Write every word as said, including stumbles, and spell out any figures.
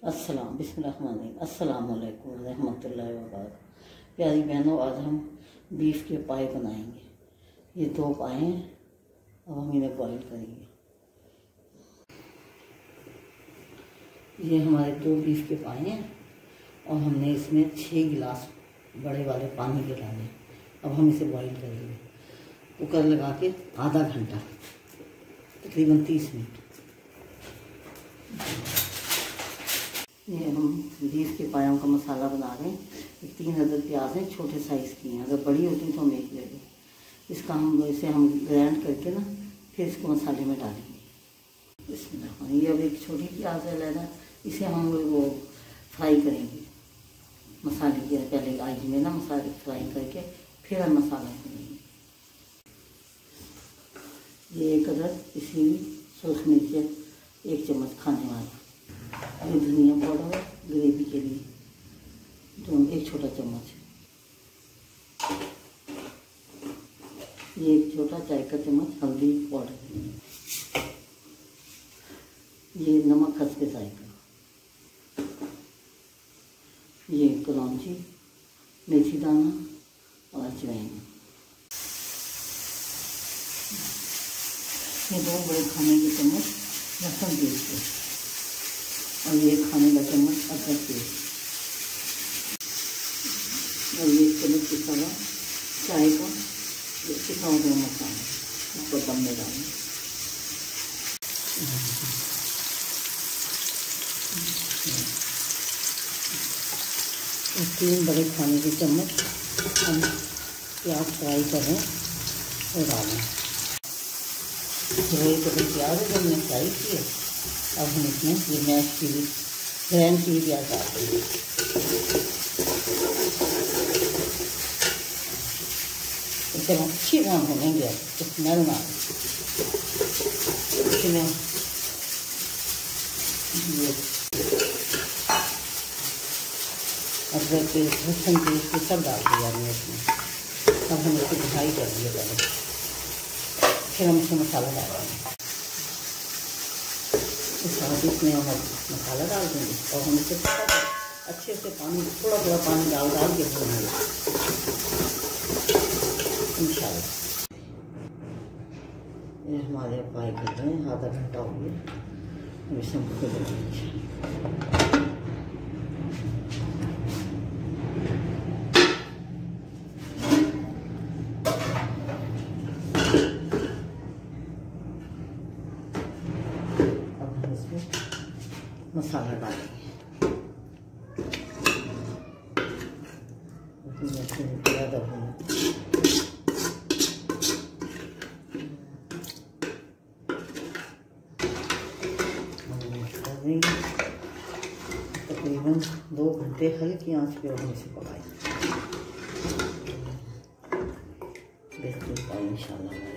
अस्सलाम बिस्मिल्लाहिर्रहमानिर्रहीम अस्सलाम वालेकुम रहमतुल्लाहि व बरकातहू। प्यारी बहनों, आज हम बीफ के पाए बनाएंगे। ये दो पाए हैं, अब हम इन्हें बॉईल करेंगे। ये हमारे दो बीफ के पाए हैं और हमने इसमें छः गिलास बड़े वाले पानी के डाले। अब हम इसे बॉईल करेंगे कुकर लगा के आधा घंटा, तकरीबन तीस मिनट। ये हम बीफ के पायों का मसाला बना रहे हैं। तीन अदद प्याज हैं, छोटे साइज़ की हैं, अगर बड़ी होती तो हम एक ले लें। इसका हम इसे हम ग्राइंड करके ना फिर इसको मसाले में डालेंगे। इसमें ये अब एक छोटी प्याज है लेना, इसे हम वो फ्राई करेंगे मसाले के पहले आग में ना मसाले फ्राई करके फिर हम मसाला करेंगे। ये एक अदद इसी सूख मिर्च एक चम्मच खाने वाला, ये धनिया पाउडर ग्रेवी के लिए जो एक छोटा चम्मच, ये एक छोटा चाय का चम्मच हल्दी पाउडर, ये नमक खसके जायका, ये कलौंजी मेथी दाना और अजवाइन। ये दो बड़े खाने के चम्मच लहसुन पेस्ट और ये खाने का चम्मच अदरक पेस्ट और ये चम्मच पिसा हुआ चाय का पिसा हुआ मसाला इसको दम में डालें। तीन बड़े खाने के चम्मच हम प्याज फ्राई करें और डालें। जो एक बड़े प्याज है जो हमने फ्राई किए, अब हम इसमें ये मैश की भी ग्रैंड की भी प्याज डाल देंगे। इसे हम अच्छी तरह भूनेंगे तो स्मेल ना आए। इसमें ये अदरक पेस्ट लहसुन पेस्ट ये सब डाल दिया हमने इसमें। अब हम इसको ढाई कर दिए पहले, फिर हम इसमें मसाला डालेंगे। इस साथ इसमें हम मसाला डाल देंगे और हम इसे अच्छे से पानी थोड़ा थोड़ा पानी डाल डाल के भूनेंगे इंशाल्लाह। ये हमारे पाए कर रहे हैं, आधा घंटा हो गया। इसे हम खुद मसाला डालेंगे। तकरीबन दो घंटे हल्की आंच पे हम इसे पकाएंगे। देखते हैं इंशाल्लाह।